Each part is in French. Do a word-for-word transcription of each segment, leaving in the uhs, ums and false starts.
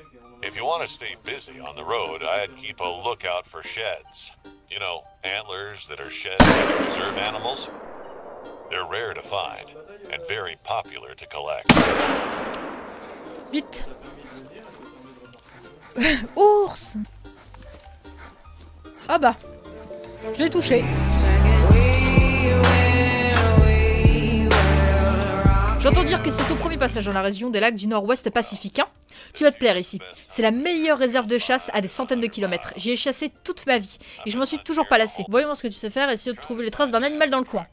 If you want to stay busy on the road, I'd keep a lookout for sheds. You know, antlers that are shed by reserve animals. They're rare to find and very popular to collect. Vite. Ours. Ah bah. Je l'ai touché. J'entends dire que c'est au premier passage dans la région des lacs du nord-ouest pacifique. Hein, tu vas te plaire ici. C'est la meilleure réserve de chasse à des centaines de kilomètres. J'y ai chassé toute ma vie et je m'en suis toujours pas lassé. Voyons ce que tu sais faire et essayer de trouver les traces d'un animal dans le coin.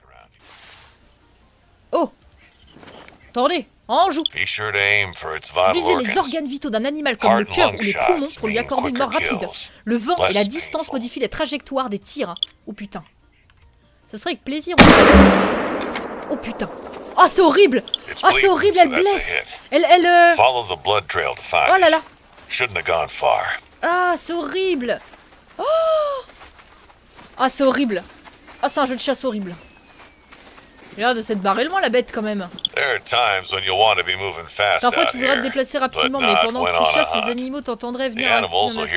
Oh. Attendez, en joue. Visez les organes vitaux d'un animal comme le cœur ou les poumons pour lui accorder une mort rapide. Le vent et la distance modifient les trajectoires des tirs. Oh putain. Ça serait avec plaisir. Oh putain. Oh c'est horrible. Oh c'est horrible, elle blesse. Elle, elle... Euh... Oh là là. Ah c'est horrible. Oh. Ah c'est horrible. Ah c'est un jeu de chasse horrible. Il a l'air de s'être barré loin la bête quand même. Parfois tu voudrais te déplacer rapidement, mais pendant que tu chasses, les animaux t'entendraient venir à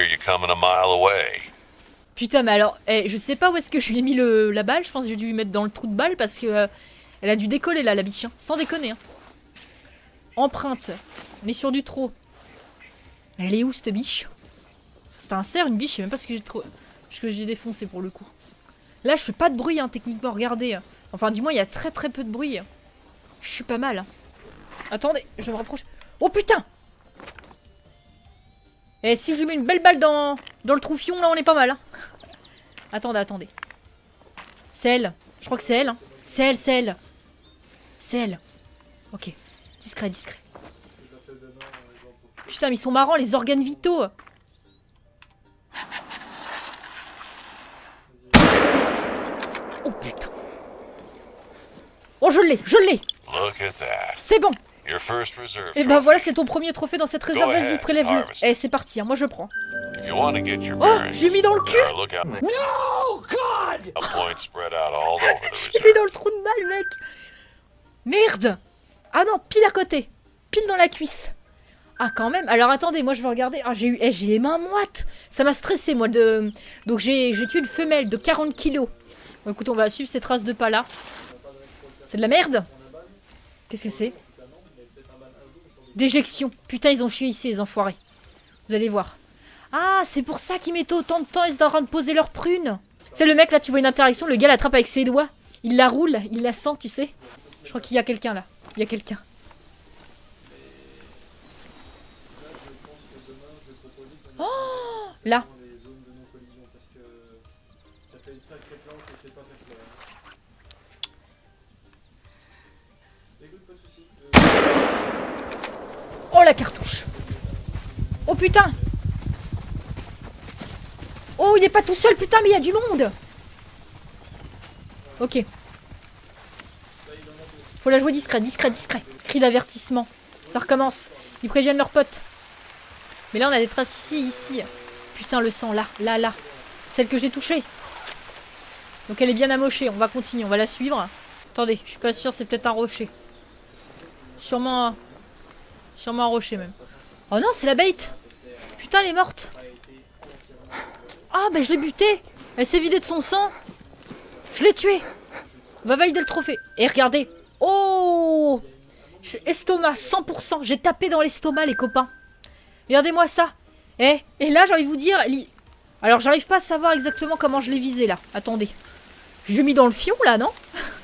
Putain mais alors, eh, je sais pas où est-ce que je lui ai mis le, la balle, je pense que j'ai dû lui mettre dans le trou de balle parce que euh, elle a dû décoller là la biche, hein. Sans déconner. Hein. Empreinte, on est sur du trop. Elle est où cette biche? C'est un cerf, une biche, je sais même pas ce que j'ai trop... ce que j'ai défoncé pour le coup. Là je fais pas de bruit hein, techniquement, regardez. Enfin, du moins, il y a très très peu de bruit. Je suis pas mal. Hein. Attendez, je me rapproche. Oh putain! Et si je lui mets une belle balle dans, dans le troufion, là, on est pas mal. Hein. Attendez, attendez. C'est elle. Je crois que c'est elle. Hein. C'est elle, c'est elle. C'est elle. Ok. Discret, discret. Putain, mais ils sont marrants, les organes vitaux. Oh putain. Oh, je l'ai, je l'ai. C'est bon. Et ben voilà, c'est ton premier trophée dans cette réserve. Vas-y, prélève-le. Eh, c'est parti, hein, moi je prends. Oh, j'ai mis dans le cul. No, God. J'ai mis dans le trou de balle, mec. Merde. Ah non, pile à côté. Pile dans la cuisse. Ah, quand même. Alors attendez, moi je vais regarder. Ah, j'ai eu, eh, j'ai les mains moites. Ça m'a stressé, moi. de. Donc j'ai tué une femelle de quarante kilos. Bon, écoute, on va suivre ces traces de pas là. C'est de la merde. Qu'est-ce que c'est? Déjection. Putain, ils ont chié ici, les enfoirés. Vous allez voir. Ah, c'est pour ça qu'ils mettaient autant de temps, ils étaient en train de poser leurs prunes. C'est le mec, là, tu vois une interaction, le gars l'attrape avec ses doigts. Il la roule, il la sent, tu sais. Je crois qu'il y a quelqu'un, là. Il y a quelqu'un. Oh, là. Oh la cartouche. Oh putain. Oh il est pas tout seul putain mais il y a du monde. Ok. Faut la jouer discret, discret, discret. Cri d'avertissement. Ça recommence. Ils préviennent leurs potes. Mais là on a des traces ici, ici. Putain le sang là, là, là. Celle que j'ai touchée. Donc elle est bien amochée. On va continuer, on va la suivre. Attendez, je suis pas sûre, c'est peut-être un rocher. Sûrement un... Sûrement un rocher même. Oh non, c'est la bait. Putain, elle est morte. Ah, bah je l'ai butée. Elle s'est vidée de son sang. Je l'ai tuée. On va valider le trophée. Et regardez. Oh, estomac, cent pour cent. J'ai tapé dans l'estomac, les copains. Regardez-moi ça. Eh, et là, j'ai envie de vous dire... Alors, j'arrive pas à savoir exactement comment je l'ai visé, là. Attendez. Je l'ai mis dans le fion, là, non?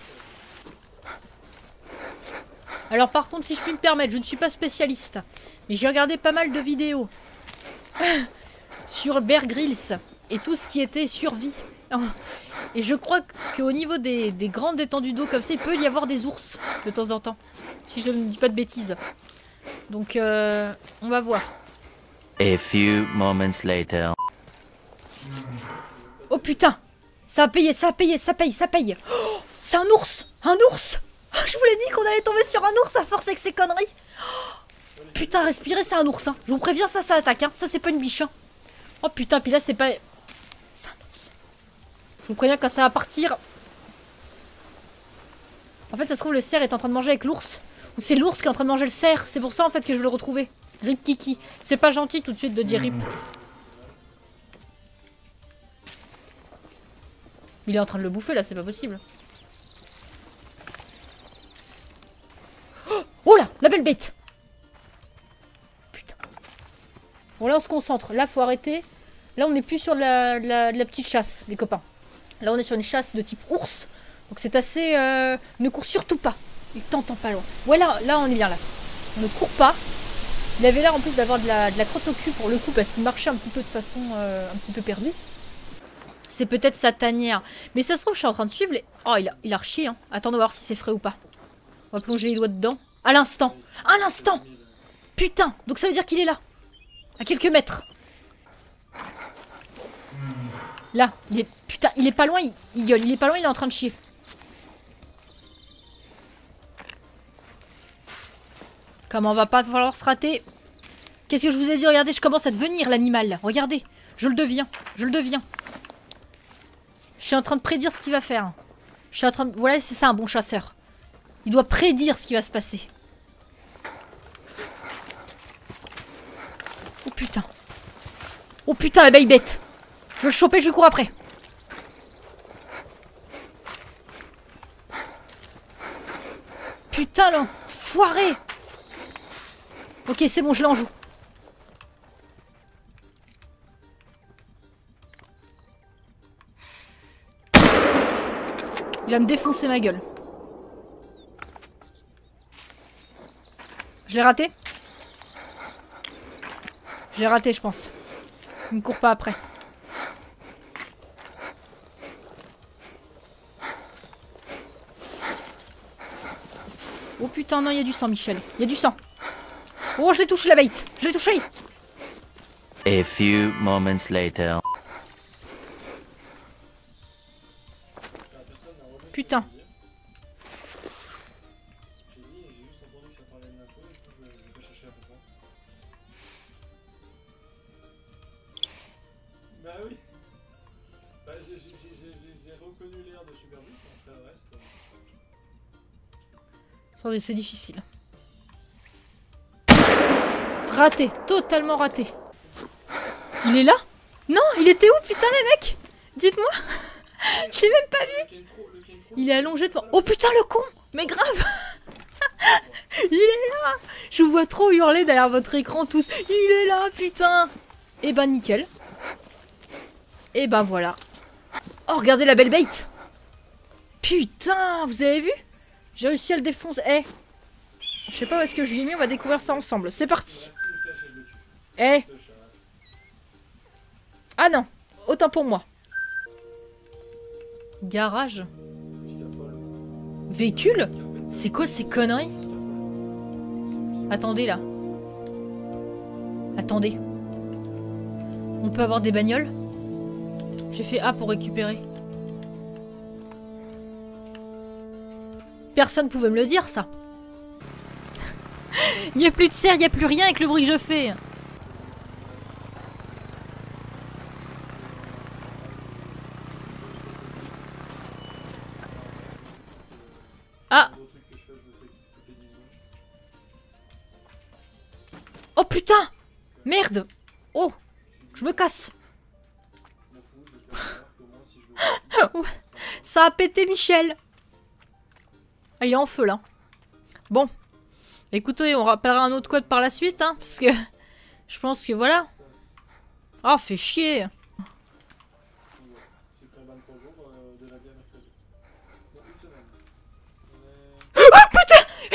Alors par contre, si je puis me permettre, je ne suis pas spécialiste, mais j'ai regardé pas mal de vidéos sur Bear Grylls et tout ce qui était survie. Et je crois qu'au niveau des, des grandes étendues d'eau comme ça, il peut y avoir des ours de temps en temps, si je ne dis pas de bêtises. Donc euh, on va voir. A few moments later. Oh putain, ça a payé, ça a payé, ça paye, ça paye. Oh, c'est un ours, un ours. Je vous l'ai dit qu'on allait tomber sur un ours à force avec ces conneries. Oh, putain, respirer, c'est un ours. Hein. Je vous préviens, ça, ça attaque. Hein. Ça, c'est pas une biche. Hein. Oh putain, puis là, c'est pas... C'est un ours. Je vous préviens, quand ça va partir... En fait, ça se trouve, le cerf est en train de manger avec l'ours. Ou c'est l'ours qui est en train de manger le cerf. C'est pour ça, en fait, que je veux le retrouver. Rip Kiki. C'est pas gentil tout de suite de dire rip. Il est en train de le bouffer là, c'est pas possible. Oh là, la belle bête. Putain. Bon là on se concentre. Là faut arrêter. Là on n'est plus sur la, la, la petite chasse, les copains. Là on est sur une chasse de type ours. Donc c'est assez... Euh, ne cours surtout pas. Il t'entend pas loin. Ouais là, là on est bien là. On ne court pas. Il avait l'air en plus d'avoir de la, de la crotte au cul pour le coup parce qu'il marchait un petit peu de façon euh, un petit peu perdue. C'est peut-être sa tanière. Mais ça se trouve je suis en train de suivre les... Oh il a, il a rechié hein. Attends de voir si c'est frais ou pas. On va plonger les doigts dedans. À l'instant. À l'instant. Putain. Donc ça veut dire qu'il est là. À quelques mètres. Là. Il est... Putain il est pas loin. Il, il gueule. Il est pas loin il est en train de chier. Comment va pas falloir se rater? Qu'est-ce que je vous ai dit? Regardez, je commence à devenir l'animal. Regardez, je le deviens. Je le deviens. Je suis en train de prédire ce qu'il va faire. Je suis en train de... Voilà, c'est ça un bon chasseur. Il doit prédire ce qui va se passer. Oh putain. Oh putain, la belle bête. Je veux le choper, je lui cours après. Putain, l'enfoiré. Ok, c'est bon, je l'en joue. Il va me défoncer ma gueule. Je l'ai raté? Je l'ai raté, je pense. Il me court pas après. Oh putain, non, il y a du sang, Michel. Il y a du sang. Oh, je l'ai touché la bête. Je l'ai touché. A few moments later. Putain. Bah oui. Bah, j'ai reconnu l'air de Super Vite, après le reste. Attendez, c'est difficile. Raté, totalement raté. Il est là? Non, il était où putain les mecs? Dites-moi. J'ai même pas vu. Il est allongé devant. Oh putain le con. Mais grave. Il est là. Je vous vois trop hurler derrière votre écran tous. Il est là putain. Et ben nickel. Et ben voilà. Oh regardez la belle bête. Putain, vous avez vu? J'ai réussi à le défoncer. Eh. Je sais pas où est-ce que je l'ai mis, on va découvrir ça ensemble. C'est parti. Eh. Ah non, autant pour moi. Garage. Véhicule? C'est quoi ces conneries? Attendez là. Attendez. On peut avoir des bagnoles? J'ai fait A pour récupérer. Personne pouvait me le dire ça. Il n'y a plus de serre, il n'y a plus rien avec le bruit que je fais. Ah. Oh putain. Merde. Oh. Je me casse. Ça a pété Michel. Ah, il est en feu là. Bon. Écoutez, on rappellera un autre code par la suite, hein, parce que je pense que voilà. Ah, oh, fait chier. Oh putain.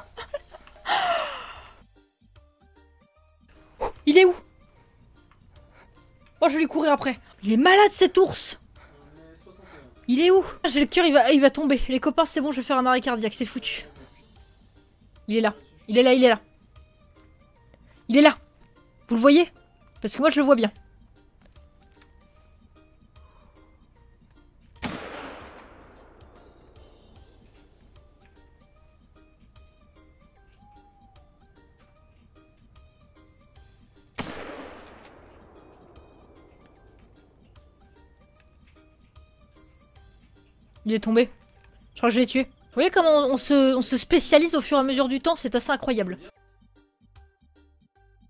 Il est où? Oh, je vais lui courir après. Il est malade cet ours. Il est où? J'ai le cœur, il va, il va tomber. Les copains, c'est bon, je vais faire un arrêt cardiaque, c'est foutu. Il est là. Il est là, il est là. Il est là. Vous le voyez? Parce que moi, je le vois bien. Il est tombé. Je crois que je l'ai tué. Vous voyez comment on se, on se spécialise au fur et à mesure du temps, c'est assez incroyable.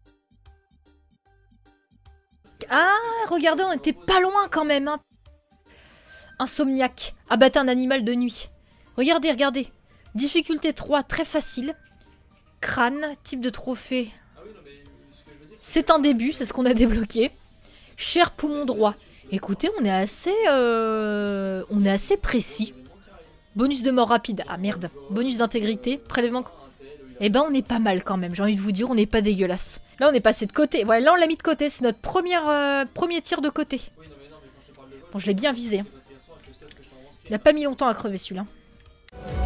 Ah, regardez, on était pas loin quand même. Hein. Insomniaque. Abattre un animal de nuit. Regardez, regardez. Difficulté trois, très facile. Crâne, type de trophée. C'est un début, c'est ce qu'on a débloqué. Cher poumon droit. Écoutez, on est assez... Euh, on est assez précis. Bonus de mort rapide. Ah merde. Bonus d'intégrité. Prélèvement... Eh ben, on est pas mal quand même. J'ai envie de vous dire, on n'est pas dégueulasse. Là, on est passé de côté. Voilà, là, on l'a mis de côté. C'est notre première, euh, premier tir de côté. Bon, je l'ai bien visé. Hein. Il n'a pas mis longtemps à crever, celui-là.